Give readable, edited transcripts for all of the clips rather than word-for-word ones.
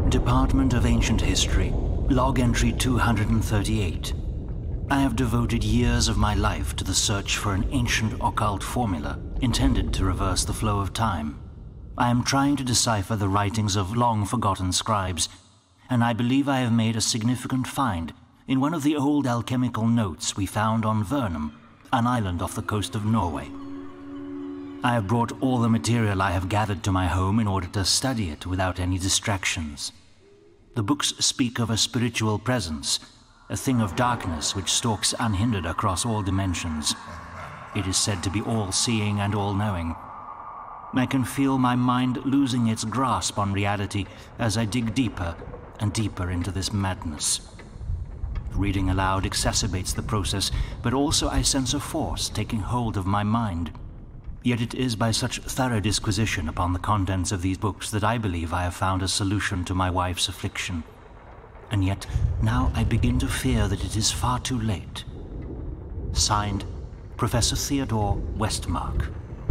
Department of Ancient History, log entry 238. I have devoted years of my life to the search for an ancient occult formula intended to reverse the flow of time. I am trying to decipher the writings of long-forgotten scribes, and I believe I have made a significant find in one of the old alchemical notes we found on Vernum, an island off the coast of Norway. I have brought all the material I have gathered to my home in order to study it without any distractions. The books speak of a spiritual presence, a thing of darkness which stalks unhindered across all dimensions. It is said to be all-seeing and all-knowing. I can feel my mind losing its grasp on reality as I dig deeper and deeper into this madness. Reading aloud exacerbates the process, but also I sense a force taking hold of my mind. Yet it is by such thorough disquisition upon the contents of these books that I believe I have found a solution to my wife's affliction. And yet, now I begin to fear that it is far too late. Signed, Professor Theodore Westmark.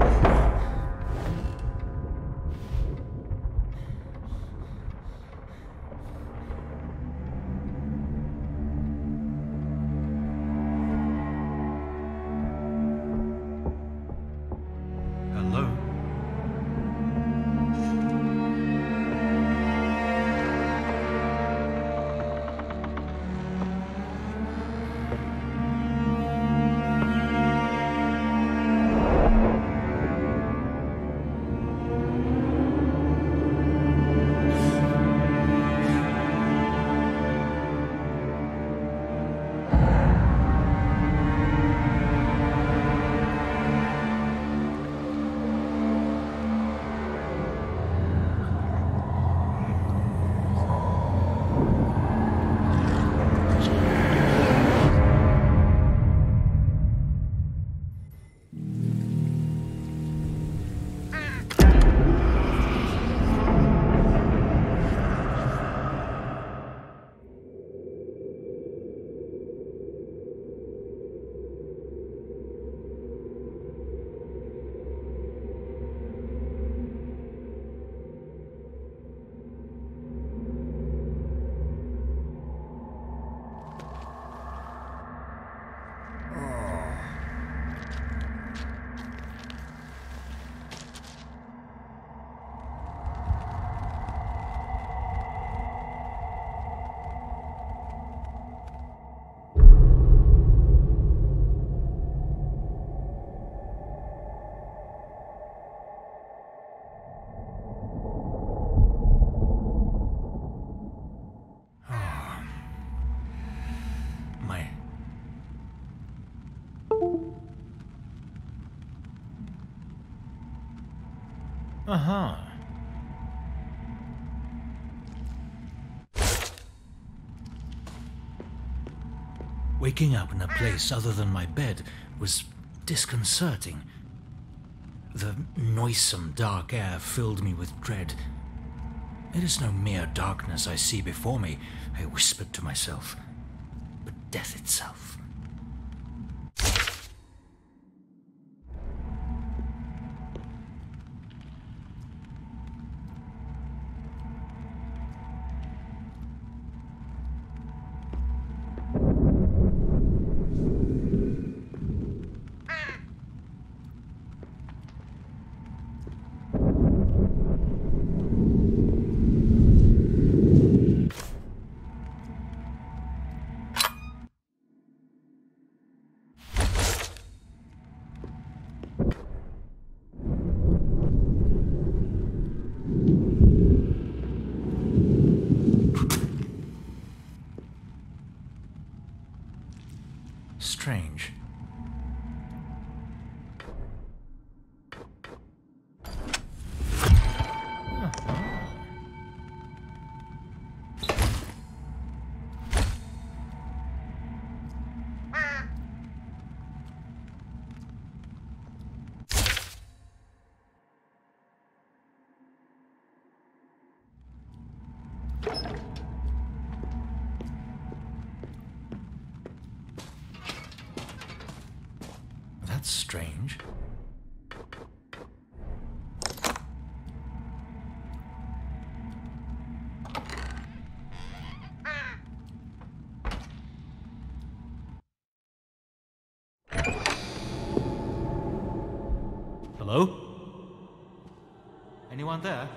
Hello? Uh-huh. Waking up in a place other than my bed was disconcerting. The noisome dark air filled me with dread. It is no mere darkness I see before me, I whispered to myself, but death itself. Strange. That's strange. Hello? Anyone there?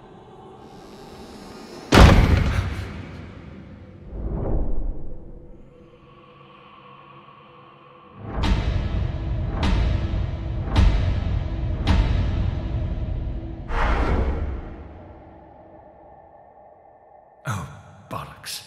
Oh, bollocks.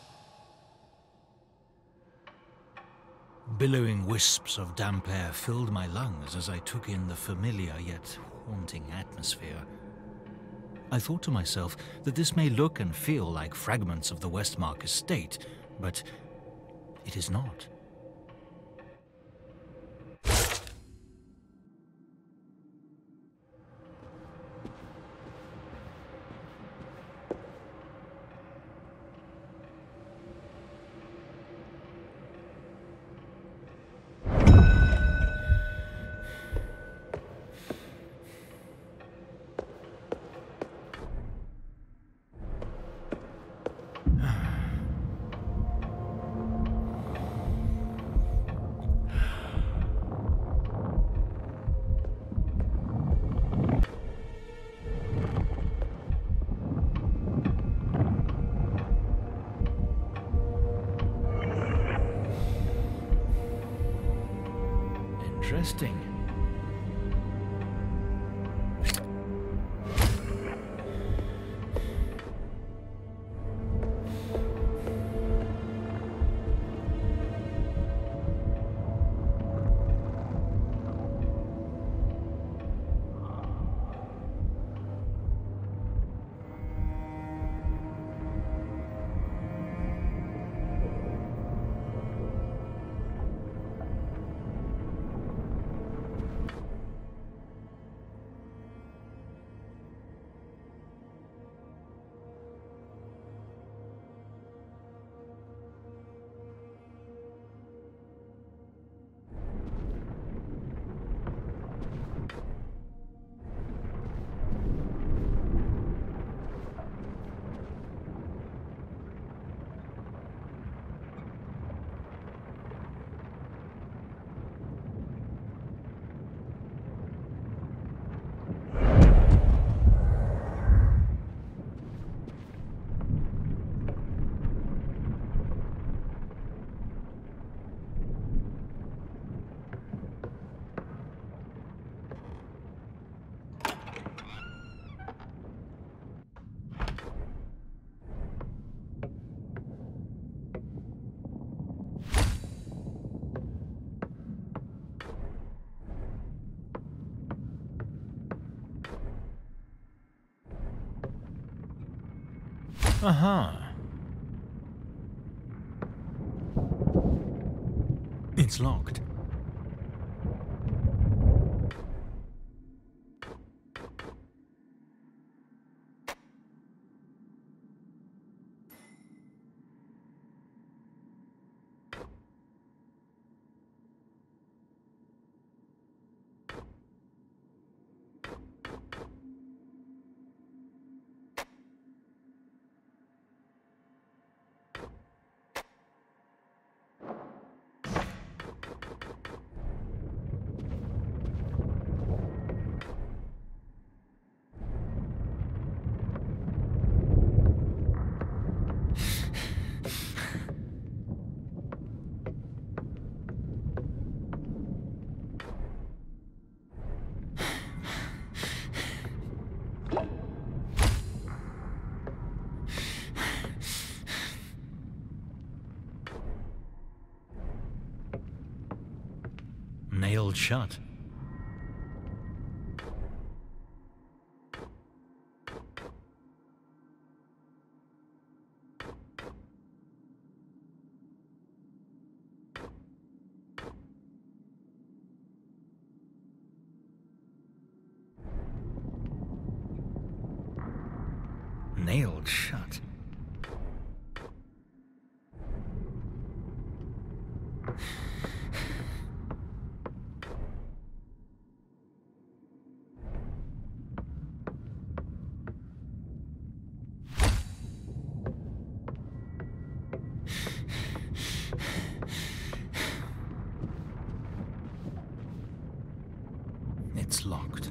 Billowing wisps of damp air filled my lungs as I took in the familiar yet haunting atmosphere. I thought to myself that this may look and feel like fragments of the Westmark estate, but it is not. Interesting. Uh-huh. It's locked. Nailed shut. Nailed shut. It's locked.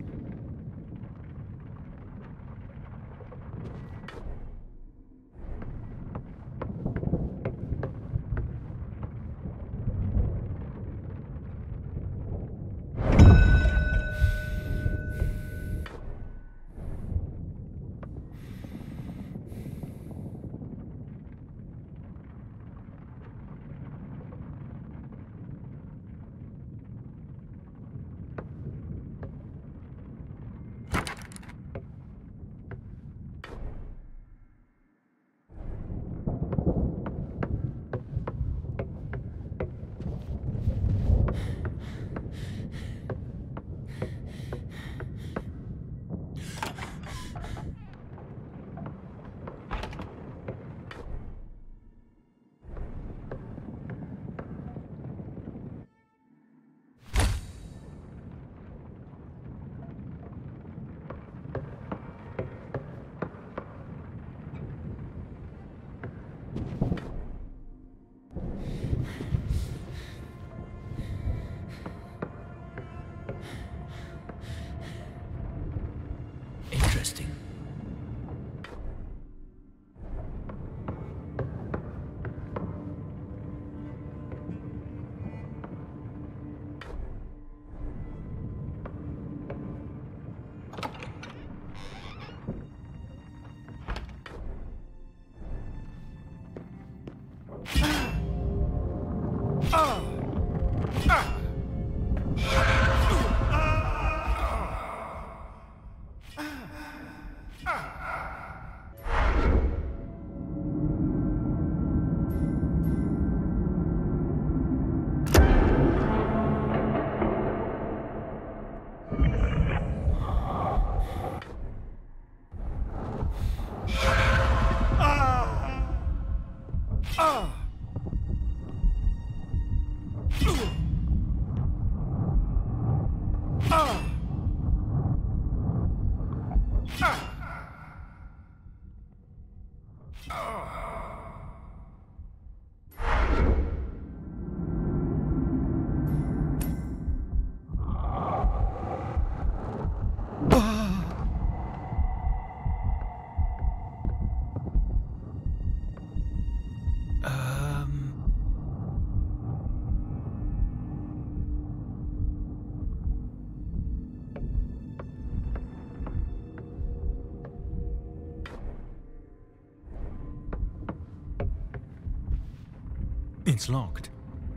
It's locked.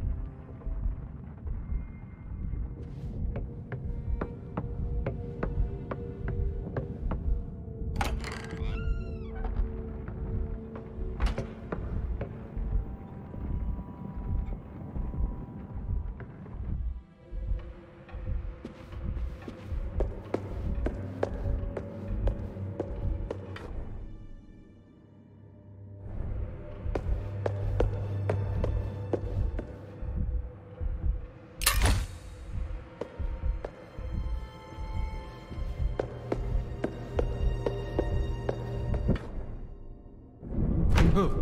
Oh.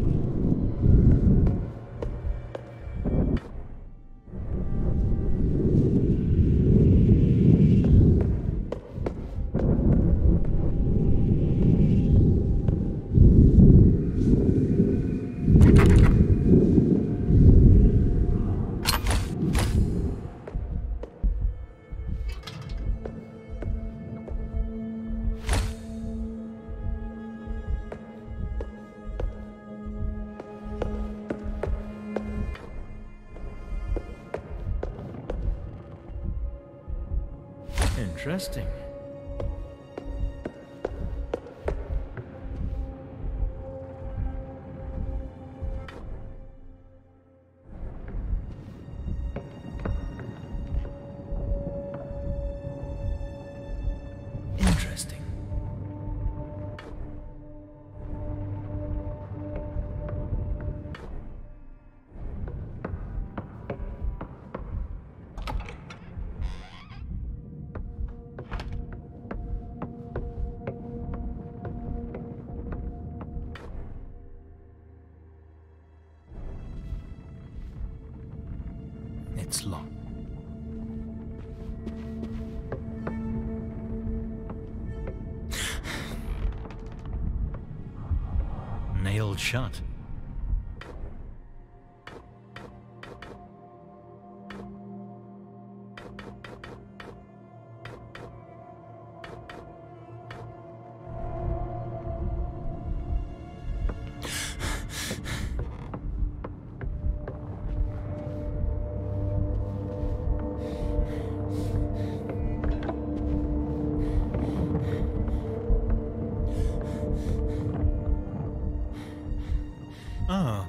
Interesting. Interesting. It's locked. Nailed shut. Oh.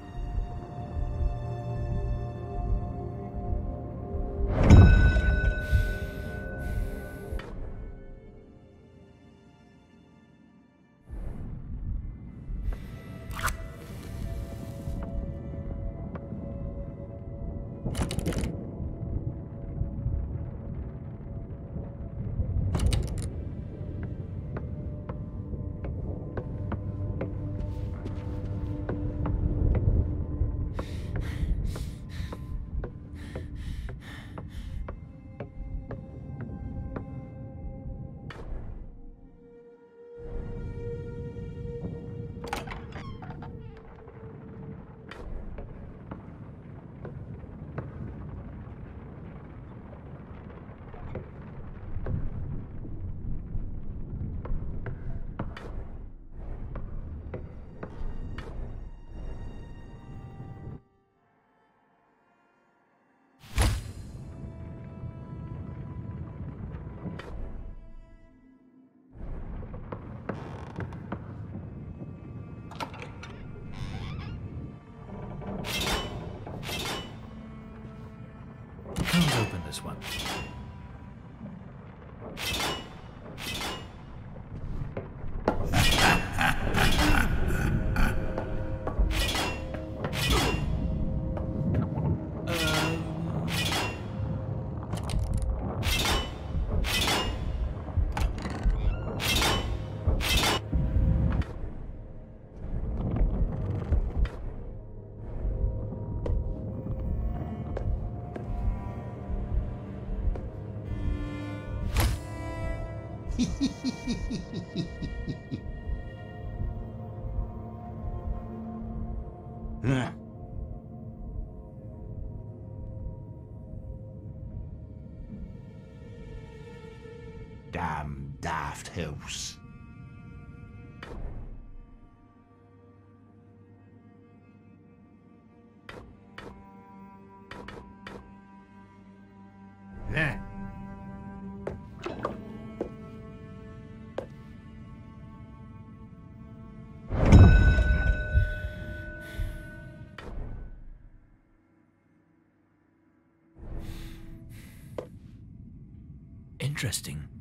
Can't open this one. Damn daft house. Interesting.